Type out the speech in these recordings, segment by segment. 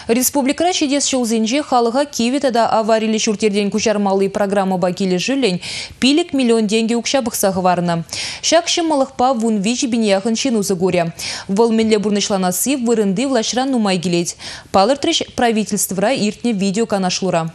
Республика чедес шоузенже халыға кивитада аварили шуртерден кучармалы программа бакили жилень пилик миллион деньги укшабықсағы варны. Шакшым малықпа вун вичи бинияхын шинузы горе. Волменле бурнышланасы вырынды влашран нумай гилеть. Палыртрыш правительствора иртне видео канашлура.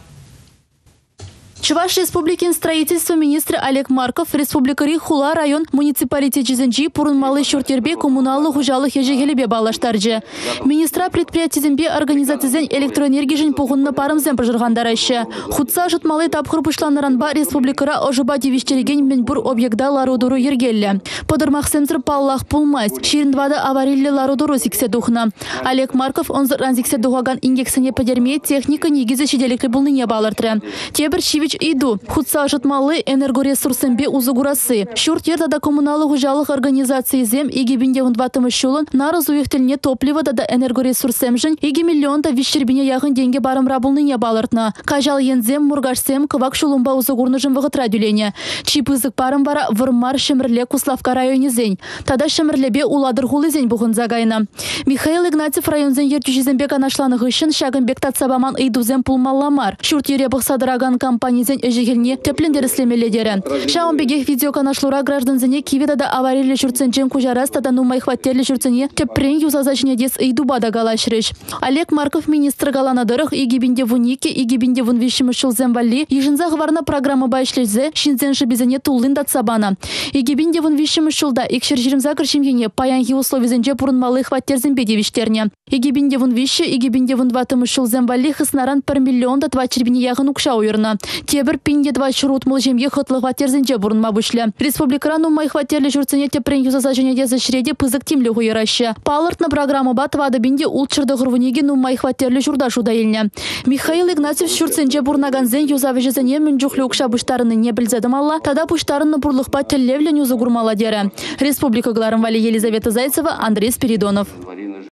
Чуваш Республикин строительства министр Олег Марков Республикари Хула район муниципалитет жизенжи пурынмалы шуртербе коммуналлы хужалық ежегелебе балаштаржы. Министра предприятизенбе организацизен электроэнергижен пухынны парымзен пожырғандарайшы. Хутса жытмалы тапқыр пышланыранба республикара ожыба девиштереген менбур объекта ларудуру ергелі. Подырмақ сенсір паллах пулмайс. Ширindвада авариллі ларудуру сиксе духна. Олег Марков онзыран сиксе духаган индексіне подерме техника негізі шеделікті бұлныне балыртыры. Тебір шивич иду. Хутса жытмалы энергоресурсенбе узугурасы. Шурт ертада коммуналы хужалық организации зем егебінде ватымы шулын нарыз уехтеліне топливада да энергоресурсемжін еге миллионда виштербіне яғын денге барым рабылныне балыртна. Кажал ензем мургашсем кывак шулымба узугурныжын вғытра дүлене. Чипызык барым бара вырмар шемірле Куславка районе зень. Тада шемірлебе уладыр хулы зень бұғын загайна. Михаил Игнатьев районзен ертюжізенбек анашланы ғышын шагынбек татсабаман идузен пулмалламар. Шурт ере бұқсадыраган компания зен ежегеліне теплендер слемеледері. Шаунбегех видеоканашлура гражданзене кивидада аварили шуртсенчен кужарастада нумай хваттерлі шуртсене тепрен юзазачне дес идубада галашрыш. Олег Марков министр галанадырых игибинде вунике, игибинде вунвишимы шулзенвали, ежинза гварна программа байшлезе, шинзенші безене тулын датсабана. Игибинде вунвишимы шулда, икшер жирімза кіршимгене, паянхи условизенже пурынмалы хваттерзен бедевиштерне. Игибинде вунвиши, игибинде вунватымы шулзенвали хыснаран 1 миллион да 2 чербине яғын укша уйырна. Тебір пинде 2 шурут мылжемге хытлы хваттерзенже бурынма бүшлі. Республикарану май хваттерли журцене тепрен юзаза женеде зашреде пызык тимлі хуйыраща. Палыртны программа батвады бинде улчырды ғырвунеге ну май хваттерли журда шудайылне. Михаил Игнатьев журценже бурнаганзен юзавежезене мен жүхлі укша бұштарыны не білзадымалла, тада бұштарыны бурлықпа тіллевлен юзы гурмала дері. Республика Гларымвали Елизавета Зайцева, Андрей Спиридонов.